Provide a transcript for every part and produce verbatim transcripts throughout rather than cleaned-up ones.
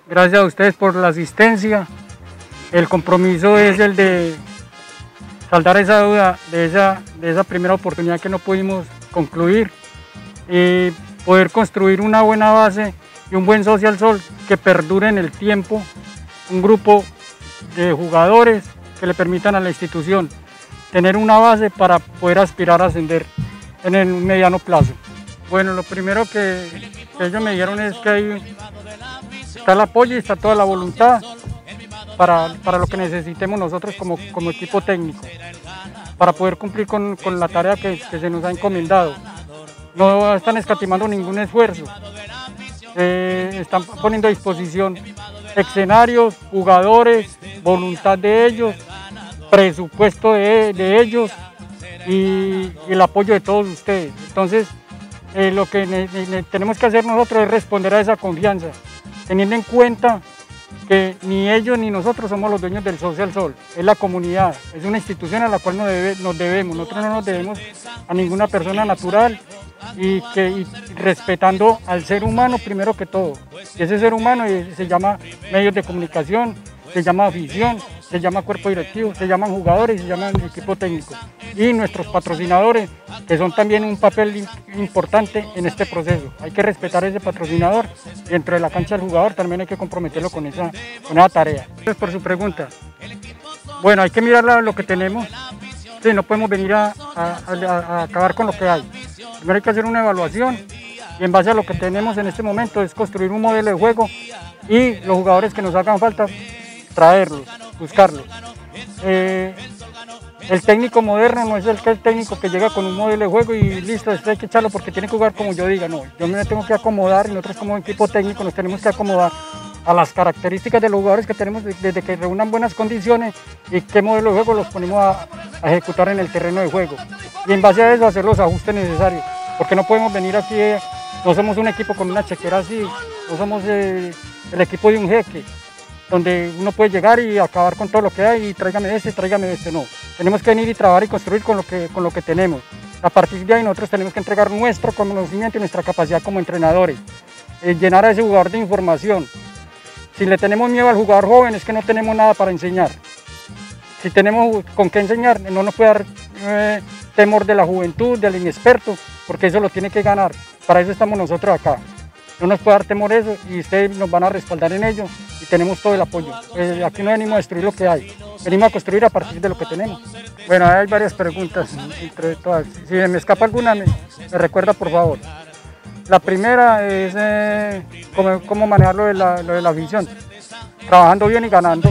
Gracias a ustedes por la asistencia. El compromiso es el de saldar esa deuda de esa, de esa primera oportunidad que no pudimos concluir y poder construir una buena base y un buen Social Sol que perdure en el tiempo, un grupo de jugadores que le permitan a la institución tener una base para poder aspirar a ascender en el mediano plazo. Bueno, lo primero que, que ellos me dijeron es que ahí está el apoyo y está toda la voluntad para, para lo que necesitemos nosotros como, como equipo técnico, para poder cumplir con, con la tarea que, que se nos ha encomendado. No están escatimando ningún esfuerzo, eh, están poniendo a disposición escenarios, jugadores, voluntad de ellos, presupuesto de, de ellos y, y el apoyo de todos ustedes. Entonces, eh, lo que ne, ne, tenemos que hacer nosotros es responder a esa confianza, teniendo en cuenta que ni ellos ni nosotros somos los dueños del Social Sol, es la comunidad, es una institución a la cual nos, debe, nos debemos, nosotros no nos debemos a ninguna persona natural y, que, y respetando al ser humano primero que todo, y ese ser humano se llama medios de comunicación, se llama afición, se llama cuerpo directivo, se llaman jugadores y se llaman equipo técnico. Y nuestros patrocinadores, que son también un papel importante en este proceso. Hay que respetar a ese patrocinador y dentro de la cancha del jugador también hay que comprometerlo con esa, con esa tarea. Gracias por su pregunta. Bueno, hay que mirar lo que tenemos. Sí, no podemos venir a, a, a, a acabar con lo que hay. Primero hay que hacer una evaluación y en base a lo que tenemos en este momento es construir un modelo de juego y los jugadores que nos hagan falta, traerlos, buscarlos. Eh, el técnico moderno no es el, el técnico que llega con un modelo de juego y listo, esto hay que echarlo porque tiene que jugar como yo diga. No, yo me tengo que acomodar y nosotros como equipo técnico nos tenemos que acomodar a las características de los jugadores que tenemos desde que reúnan buenas condiciones y qué modelo de juego los ponemos a, a ejecutar en el terreno de juego. Y en base a eso hacer los ajustes necesarios, porque no podemos venir aquí, eh, no somos un equipo con una chequera así, no somos eh, el equipo de un jeque, donde uno puede llegar y acabar con todo lo que hay y tráigame este, tráigame este, no. Tenemos que venir y trabajar y construir con lo que, con lo que tenemos. A partir de ahí nosotros tenemos que entregar nuestro conocimiento y nuestra capacidad como entrenadores, eh, llenar a ese jugador de información. Si le tenemos miedo al jugador joven es que no tenemos nada para enseñar. Si tenemos con qué enseñar, no nos puede dar eh, temor de la juventud, del inexperto, porque eso lo tiene que ganar. Para eso estamos nosotros acá. No nos puede dar temor eso y ustedes nos van a respaldar en ello y tenemos todo el apoyo. Eh, aquí no venimos a destruir lo que hay, venimos a construir a partir de lo que tenemos. Bueno, hay varias preguntas, entre todas. Si me escapa alguna, me, me recuerda por favor. La primera es eh, cómo, cómo manejar lo de, la, lo de la afición, trabajando bien y ganando.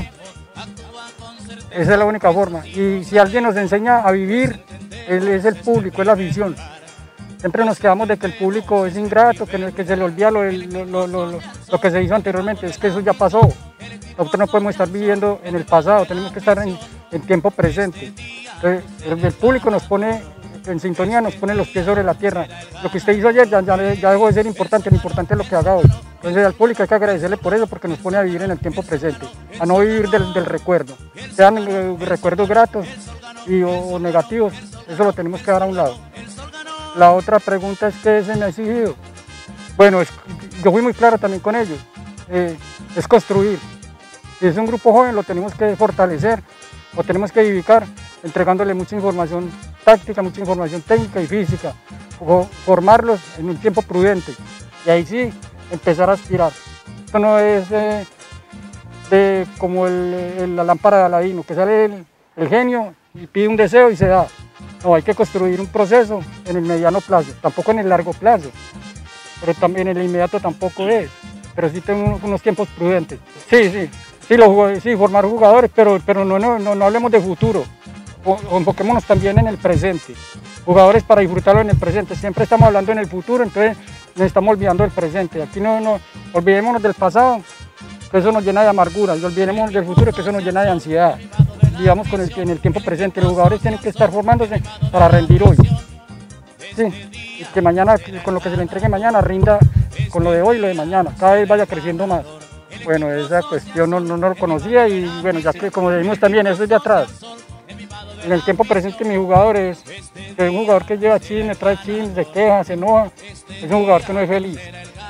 Esa es la única forma. Y si alguien nos enseña a vivir, él es el público, es la afición. Siempre nos quedamos de que el público es ingrato, que, que se le olvida lo, lo, lo, lo, lo que se hizo anteriormente, es que eso ya pasó. Nosotros no podemos estar viviendo en el pasado, tenemos que estar en, en tiempo presente. Entonces, el, el público nos pone en sintonía, nos pone los pies sobre la tierra. Lo que usted hizo ayer ya, ya, ya dejó de ser importante, lo importante es lo que haga hoy. Entonces al público hay que agradecerle por eso, porque nos pone a vivir en el tiempo presente, a no vivir del, del recuerdo. Sean eh, recuerdos gratos y, o, o negativos, eso lo tenemos que dar a un lado. La otra pregunta es ¿qué se me ha exigido? Bueno, es, yo fui muy claro también con ellos, eh, es construir. Si es un grupo joven lo tenemos que fortalecer, lo tenemos que edificar, entregándole mucha información táctica, mucha información técnica y física, o formarlos en un tiempo prudente y ahí sí empezar a aspirar. Esto no es eh, de, como el, el, la lámpara de Aladino, que sale el, el genio y pide un deseo y se da. No, hay que construir un proceso en el mediano plazo, tampoco en el largo plazo, pero también en el inmediato tampoco es, pero sí tengo unos tiempos prudentes. Sí, sí, sí, los, sí formar jugadores, pero, pero no, no, no, no hablemos de futuro, o, enfoquémonos también en el presente, jugadores para disfrutarlo en el presente, siempre estamos hablando en el futuro, entonces nos estamos olvidando del presente, aquí no, no olvidémonos del pasado, que eso nos llena de amargura, y olvidémonos del futuro, que eso nos llena de ansiedad. Digamos con el, en el tiempo presente, los jugadores tienen que estar formándose para rendir hoy. Sí, y que mañana, con lo que se le entregue mañana, rinda con lo de hoy y lo de mañana, cada vez vaya creciendo más. Bueno, esa cuestión no, no, no lo conocía y bueno, ya que como decimos también, eso es de atrás. En el tiempo presente mi jugador es, es un jugador que lleva chisme, trae chisme, se queja, se enoja, es un jugador que no es feliz.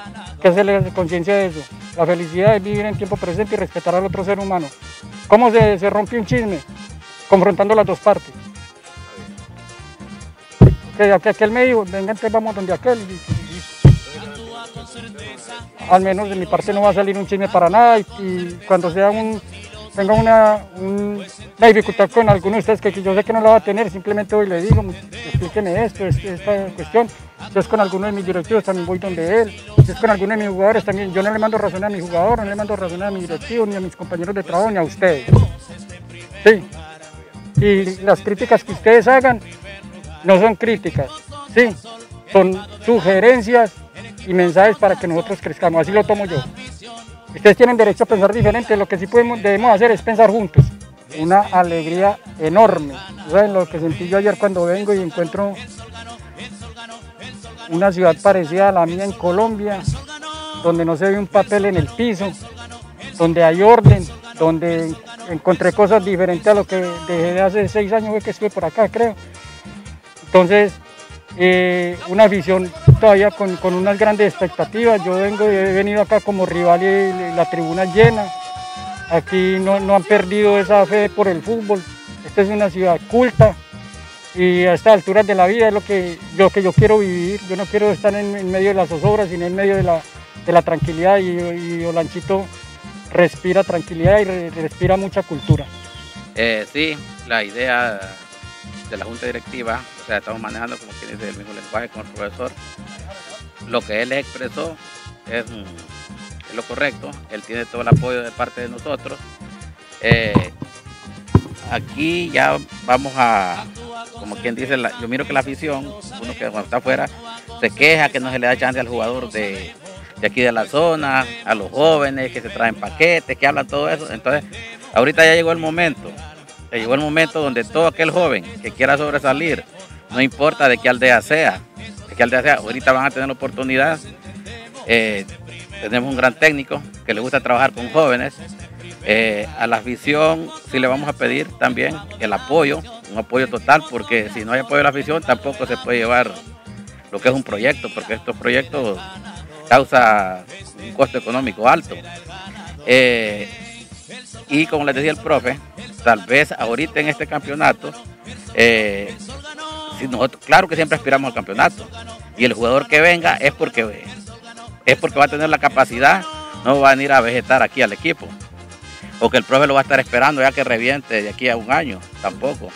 que se le hace conciencia de eso. La felicidad es vivir en tiempo presente y respetar al otro ser humano. ¿Cómo se, se rompe un chisme? Confrontando las dos partes. Que aquel me dijo, venga, entonces vamos donde aquel. Y, y, al menos de mi parte no va a salir un chisme para nada. Y, y cuando sea un, tenga una, un, una dificultad con alguno de ustedes, que, que yo sé que no la va a tener, simplemente hoy le digo, explíqueme esto, esta cuestión. Si es con alguno de mis directivos, también voy donde él. Si es con alguno de mis jugadores, también yo no le mando razón a mi jugador, no le mando razón a mi directivo, ni a mis compañeros de trabajo, ni a ustedes. Sí. Y las críticas que ustedes hagan no son críticas, sí, son sugerencias y mensajes para que nosotros crezcamos, así lo tomo yo. Ustedes tienen derecho a pensar diferente, lo que sí podemos, debemos hacer es pensar juntos. Una alegría enorme. ¿Saben lo que sentí yo ayer cuando vengo y encuentro una ciudad parecida a la mía en Colombia, donde no se ve un papel en el piso, donde hay orden, donde encontré cosas diferentes a lo que dejé de hace seis años que estuve por acá, creo. Entonces, eh, una afición todavía con, con unas grandes expectativas. Yo vengo, he venido acá como rival y la tribuna llena. Aquí no, no han perdido esa fe por el fútbol. Esta es una ciudad culta y a estas alturas de la vida es lo que, lo que yo quiero vivir. Yo no quiero estar en, en medio de las zozobras, sino en medio de la, de la tranquilidad. Y, y Olanchito respira tranquilidad y re, respira mucha cultura. Eh, sí, la idea de la Junta Directiva, o sea, estamos manejando, como quien dice, el mismo lenguaje con el profesor. Lo que él expresó es, es lo correcto, él tiene todo el apoyo de parte de nosotros. Eh, aquí ya vamos a, como quien dice, la, yo miro que la afición, uno que cuando está afuera, se queja que no se le da chance al jugador de, de aquí de la zona, a los jóvenes que se traen paquetes, que hablan todo eso. Entonces, ahorita ya llegó el momento. Llegó el momento donde todo aquel joven que quiera sobresalir, no importa de qué aldea sea, de qué aldea sea, ahorita van a tener la oportunidad. Eh, tenemos un gran técnico que le gusta trabajar con jóvenes. Eh, a la afición sí le vamos a pedir también el apoyo, un apoyo total, porque si no hay apoyo de la afición tampoco se puede llevar lo que es un proyecto, porque estos proyectos causan un costo económico alto. Eh, y como les decía el profe, tal vez ahorita en este campeonato, eh, si nosotros, claro que siempre aspiramos al campeonato, y el jugador que venga es porque, es porque va a tener la capacidad, no va a venir a vegetar aquí al equipo, o que el profe lo va a estar esperando ya que reviente de aquí a un año, tampoco,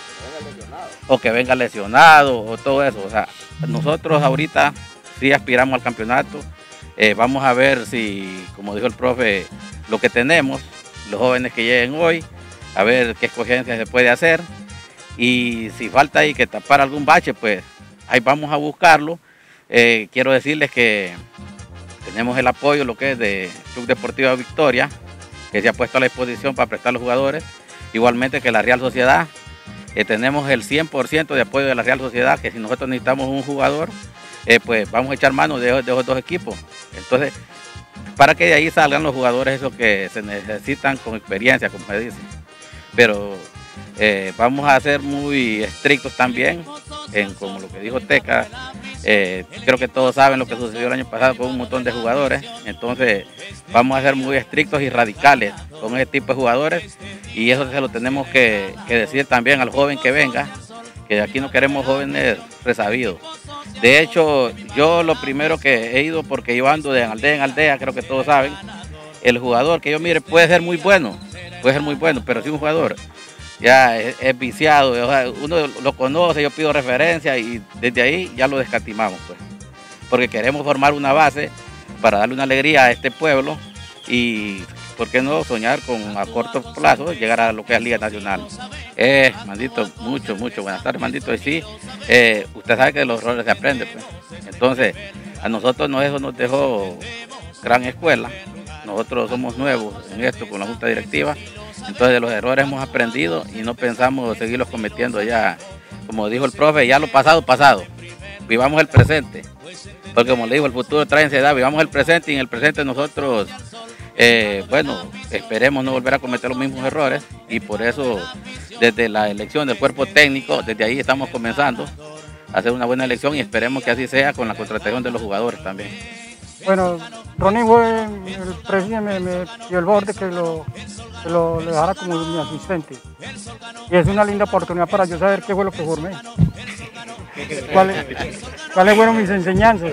o que venga lesionado, o todo eso. O sea, nosotros ahorita sí aspiramos al campeonato, eh, vamos a ver si, como dijo el profe, lo que tenemos, los jóvenes que lleguen hoy, a ver qué escogencia se puede hacer, y si falta ahí que tapar algún bache, pues ahí vamos a buscarlo. Eh, quiero decirles que tenemos el apoyo, lo que es de Club Deportivo Victoria, que se ha puesto a la disposición para prestar a los jugadores, igualmente que la Real Sociedad. Eh, tenemos el cien por ciento de apoyo de la Real Sociedad, que si nosotros necesitamos un jugador, eh, pues vamos a echar mano de, de esos dos equipos. Entonces, para que de ahí salgan los jugadores esos que se necesitan con experiencia, como se dice. Pero eh, vamos a ser muy estrictos también, en como lo que dijo Teca. Eh, creo que todos saben lo que sucedió el año pasado con un montón de jugadores. Entonces vamos a ser muy estrictos y radicales con ese tipo de jugadores, y eso se lo tenemos que, que decir también al joven que venga, que aquí no queremos jóvenes resabidos. De hecho, yo lo primero que he ido, porque yo ando de aldea en aldea, creo que todos saben, el jugador que yo mire puede ser muy bueno, puede ser muy bueno, pero si un jugador ya es, es viciado, o sea, uno lo conoce, yo pido referencia y desde ahí ya lo descatimamos, pues, porque queremos formar una base para darle una alegría a este pueblo y, ¿por qué no soñar con a corto plazo llegar a lo que es Liga Nacional? Eh, Mandito, mucho, mucho, buenas tardes, Mandito. Y sí, eh, usted sabe que de los errores se aprende, pues. Entonces, a nosotros no, eso nos dejó gran escuela. Nosotros somos nuevos en esto con la Junta Directiva. Entonces, de los errores hemos aprendido y no pensamos seguirlos cometiendo ya. Como dijo el profe, ya lo pasado, pasado. Vivamos el presente. Porque como le digo, el futuro trae ansiedad. Vivamos el presente y en el presente nosotros, eh, bueno, esperemos no volver a cometer los mismos errores, y por eso desde la elección del cuerpo técnico, desde ahí estamos comenzando a hacer una buena elección y esperemos que así sea con la contratación de los jugadores también. Bueno, Ronnie fue, el presidente me, me dio el favor de que lo, que lo le dejara como mi asistente. Y es una linda oportunidad para yo saber qué fue lo que formé. ¿Cuáles, cuáles fueron mis enseñanzas?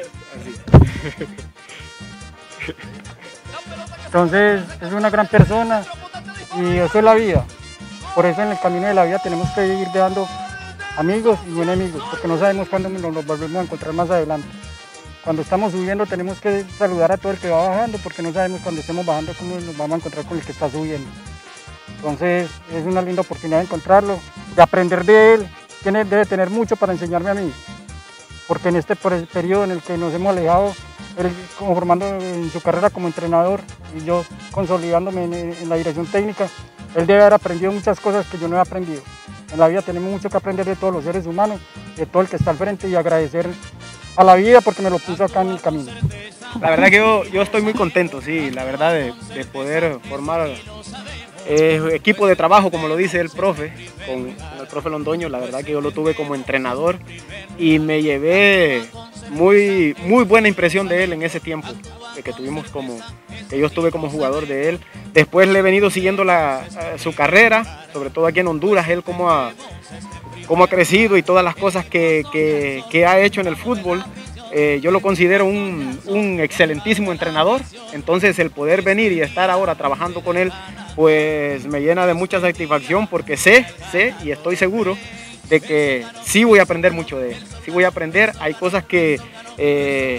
Entonces, es una gran persona y eso es la vida. Por eso en el camino de la vida tenemos que ir dando amigos y enemigos, porque no sabemos cuándo nos, nos volvemos a encontrar más adelante. Cuando estamos subiendo tenemos que saludar a todo el que va bajando, porque no sabemos cuando estemos bajando cómo nos vamos a encontrar con el que está subiendo. Entonces es una linda oportunidad de encontrarlo, de aprender de él. Tiene, debe tener mucho para enseñarme a mí, porque en este periodo en el que nos hemos alejado, él conformando en su carrera como entrenador y yo consolidándome en, en la dirección técnica, él debe haber aprendido muchas cosas que yo no he aprendido. En la vida tenemos mucho que aprender de todos los seres humanos, de todo el que está al frente, y agradecer a la vida porque me lo puso acá en el camino. La verdad que yo, yo estoy muy contento, sí, la verdad de, de poder formar eh, equipo de trabajo, como lo dice el profe, con, con el profe Londoño. La verdad que yo lo tuve como entrenador y me llevé muy, muy buena impresión de él en ese tiempo de que tuvimos como, que yo estuve como jugador de él. Después le he venido siguiendo la, su carrera, sobre todo aquí en Honduras, él como ha, como ha crecido y todas las cosas que, que, que ha hecho en el fútbol. Eh, yo lo considero un, un excelentísimo entrenador, entonces el poder venir y estar ahora trabajando con él, pues me llena de mucha satisfacción, porque sé, sé y estoy seguro de que sí voy a aprender mucho de él, sí voy a aprender. Hay cosas que eh,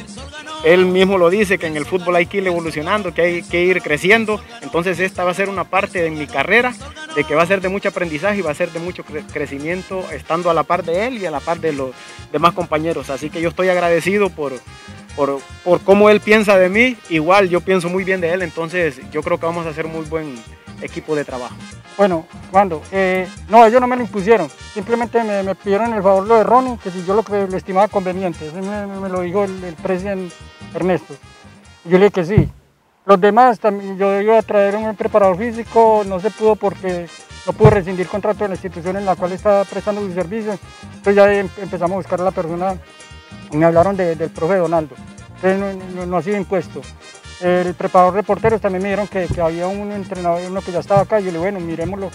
él mismo lo dice, que en el fútbol hay que ir evolucionando, que hay que ir creciendo, entonces esta va a ser una parte de mi carrera, de que va a ser de mucho aprendizaje y va a ser de mucho cre crecimiento, estando a la par de él y a la par de los demás compañeros. Así que yo estoy agradecido por, por, por cómo él piensa de mí. Igual yo pienso muy bien de él, entonces yo creo que vamos a hacer muy buen equipo de trabajo. Bueno, cuando eh, no, ellos no me lo impusieron, simplemente me, me pidieron el favor lo de Ronnie, que si yo lo que le estimaba conveniente. Eso me, me lo dijo el, el presidente Ernesto. Yo le dije que sí. Los demás, también, yo iba a traer un preparador físico, no se pudo porque no pude rescindir contrato de la institución en la cual estaba prestando sus servicios. Entonces ya empezamos a buscar a la persona y me hablaron de, del profe Donaldo. Entonces no, no, no ha sido impuesto. El preparador de porteros también me dijeron que, que había un entrenador, uno que ya estaba acá, y yo le dije, bueno, miremoslo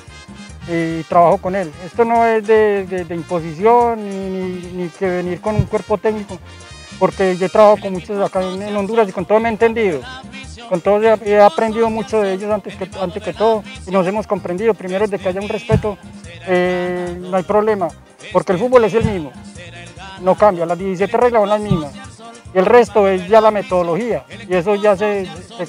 y trabajo con él. Esto no es de, de, de imposición ni, ni, ni que venir con un cuerpo técnico, porque yo he trabajado con muchos acá en, en Honduras y con todo me he entendido. Con todos he aprendido mucho de ellos antes que, antes que todo y nos hemos comprendido. Primero, de que haya un respeto, eh, no hay problema, porque el fútbol es el mismo, no cambia, las diecisiete reglas son las mismas y el resto es ya la metodología y eso ya se, se,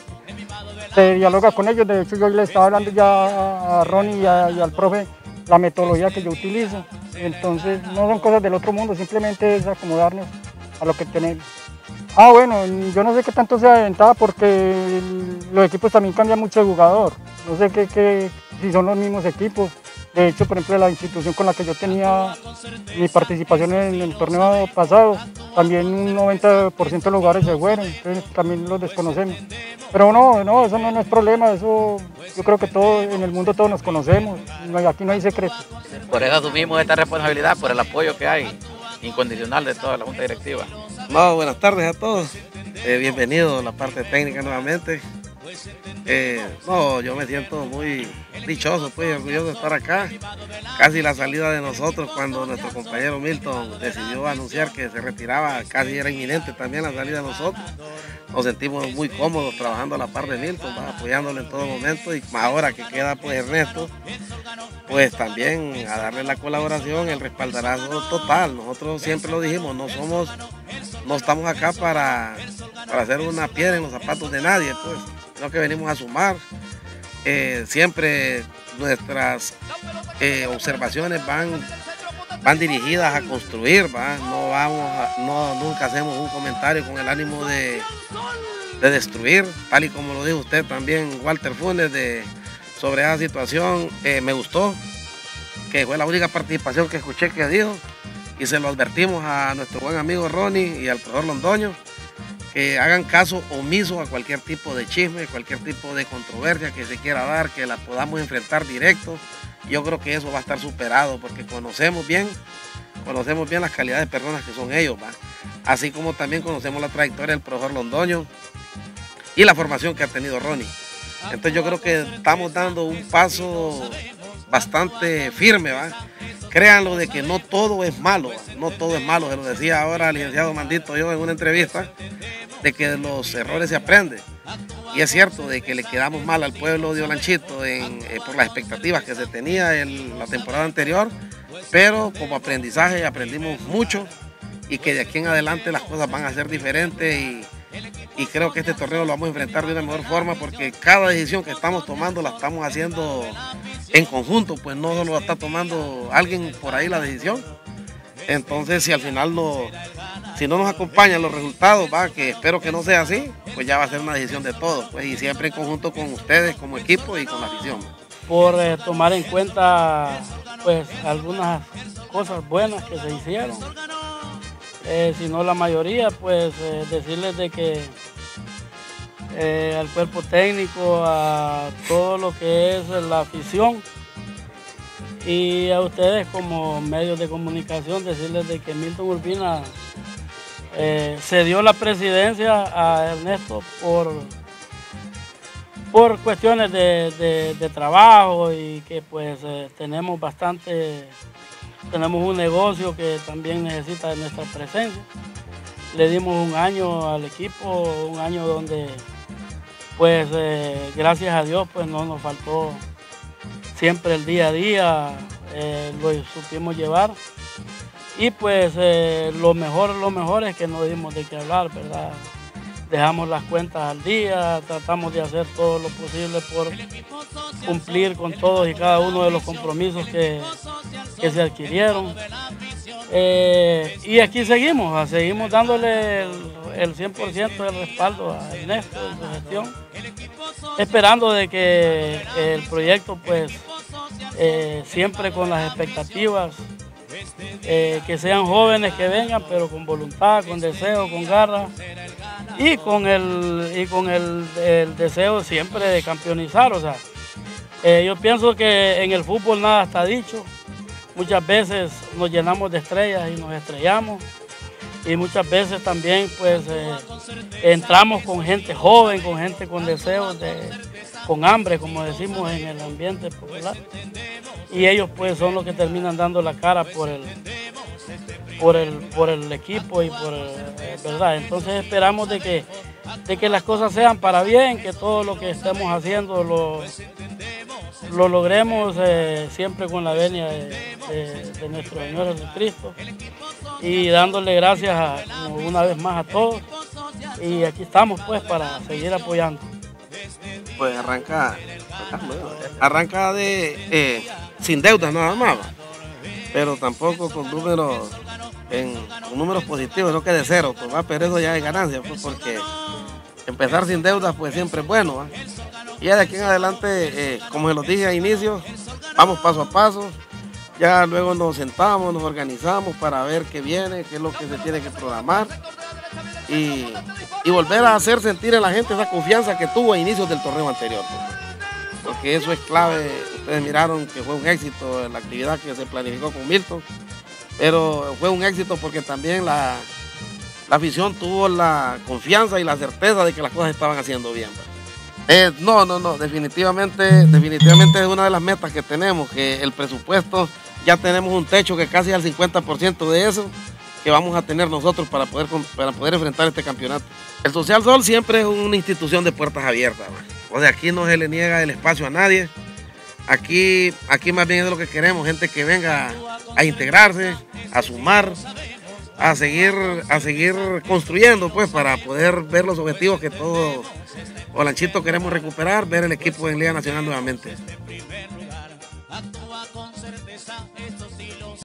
se dialoga con ellos. De hecho, yo le estaba hablando ya a Ronnie y, a, y al profe la metodología que yo utilizo, entonces no son cosas del otro mundo, simplemente es acomodarnos a lo que tenemos. Ah, bueno, yo no sé qué tanto sea de ventaja porque el, los equipos también cambian mucho de jugador. No sé qué, qué, si son los mismos equipos. De hecho, por ejemplo, la institución con la que yo tenía mi participación en el torneo pasado, también un noventa por ciento de los jugadores se fueron, entonces también los desconocemos. Pero no, no, eso no, no es problema, eso yo creo que todo, en el mundo todos nos conocemos, no hay, aquí no hay secretos. Por eso asumimos esta responsabilidad, por el apoyo que hay incondicional de toda la Junta Directiva. No, buenas tardes a todos, eh, bienvenidos a la parte técnica nuevamente. Eh, no, yo me siento muy dichoso, pues orgulloso de estar acá. Casi la salida de nosotros cuando nuestro compañero Milton decidió anunciar que se retiraba, casi era inminente también la salida de nosotros. Nos sentimos muy cómodos trabajando a la par de Milton, ¿va? Apoyándole en todo momento, y ahora que queda pues Ernesto, pues también a darle la colaboración, el respaldarazo total. Nosotros siempre lo dijimos, no somos, no estamos acá para, para hacer una piedra en los zapatos de nadie, pues, sino que venimos a sumar. Eh, siempre nuestras eh, observaciones van, van dirigidas a construir, ¿va? No vamos a, no, nunca hacemos un comentario con el ánimo de, de destruir, tal y como lo dijo usted también, Walter Funes, de, sobre esa situación. Eh, me gustó, que fue la única participación que escuché que dijo, y se lo advertimos a nuestro buen amigo Ronnie y al profesor Londoño, que hagan caso omiso a cualquier tipo de chisme, cualquier tipo de controversia que se quiera dar, que la podamos enfrentar directo. Yo creo que eso va a estar superado porque conocemos bien, conocemos bien las calidades de personas que son ellos, ¿va? Así como también conocemos la trayectoria del profesor Londoño y la formación que ha tenido Ronnie. Entonces yo creo que estamos dando un paso bastante firme, ¿va? Créanlo de que no todo es malo, ¿va? No todo es malo, se lo decía ahora el licenciado Mandito yo en una entrevista, de que de los errores se aprende. Y es cierto de que le quedamos mal al pueblo de Olanchito en, eh, por las expectativas que se tenía en la temporada anterior, pero como aprendizaje aprendimos mucho y que de aquí en adelante las cosas van a ser diferentes y, y creo que este torneo lo vamos a enfrentar de una mejor forma porque cada decisión que estamos tomando la estamos haciendo en conjunto, pues no solo está tomando alguien por ahí la decisión. Entonces si al final no, si no nos acompañan los resultados, va, que espero que no sea así, pues ya va a ser una decisión de todos, pues, y siempre en conjunto con ustedes como equipo y con la afición. Por eh, tomar en cuenta pues algunas cosas buenas que se hicieron, eh, si no la mayoría, pues eh, decirles de que eh, al cuerpo técnico, a todo lo que es la afición y a ustedes como medios de comunicación, decirles de que Milton Urbina eh, cedió la presidencia a Ernesto por, por cuestiones de, de, de trabajo y que pues eh, tenemos bastante, tenemos un negocio que también necesita de nuestra presencia. Le dimos un año al equipo, un año donde pues eh, gracias a Dios pues no nos faltó siempre el día a día, eh, lo supimos llevar y pues eh, lo mejor, lo mejor es que no dimos de qué hablar, ¿verdad? Dejamos las cuentas al día, tratamos de hacer todo lo posible por cumplir con todos y cada uno de los compromisos que, que se adquirieron. Eh, y aquí seguimos, seguimos dándole el, el cien por ciento del respaldo a Ernesto en su gestión, esperando de que el proyecto pues eh, siempre con las expectativas, eh, que sean jóvenes que vengan, pero con voluntad, con deseo, con garra y con el, y con el, el deseo siempre de campeonizar. O sea, eh, yo pienso que en el fútbol nada está dicho. Muchas veces nos llenamos de estrellas y nos estrellamos y muchas veces también pues eh, entramos con gente joven, con gente con deseos, de, con hambre, como decimos en el ambiente popular, y ellos pues son los que terminan dando la cara por el, por el, por el equipo y por el, ¿verdad? Entonces esperamos de que, de que las cosas sean para bien, que todo lo que estemos haciendo lo lo logremos eh, siempre con la venia de, de, de nuestro Señor Jesucristo y dándole gracias a, una vez más a todos y aquí estamos pues para seguir apoyando. Pues arranca, arranca de eh, sin deudas nada más, pero tampoco con números en, con números positivos, no que de cero, pues va, pero eso ya es ganancia, pues, porque empezar sin deudas pues siempre es bueno, ¿va? Y ya de aquí en adelante, eh, como se los dije al inicio, vamos paso a paso, ya luego nos sentamos, nos organizamos para ver qué viene, qué es lo que se tiene que programar y, y volver a hacer sentir en la gente esa confianza que tuvo a inicios del torneo anterior, pues, porque eso es clave. Ustedes miraron que fue un éxito la actividad que se planificó con Milton, pero fue un éxito porque también la, la afición tuvo la confianza y la certeza de que las cosas estaban haciendo bien, pues. Eh, no, no, no, definitivamente, definitivamente es una de las metas que tenemos, que el presupuesto ya tenemos un techo que casi al cincuenta por ciento de eso que vamos a tener nosotros para poder, para poder enfrentar este campeonato. El Social Sol siempre es una institución de puertas abiertas, ¿no? O sea, aquí no se le niega el espacio a nadie, aquí, aquí más bien es lo que queremos, gente que venga a integrarse, a sumar, a seguir, a seguir construyendo, pues, para poder ver los objetivos que todos Olanchito queremos recuperar, ver el equipo en Liga Nacional nuevamente.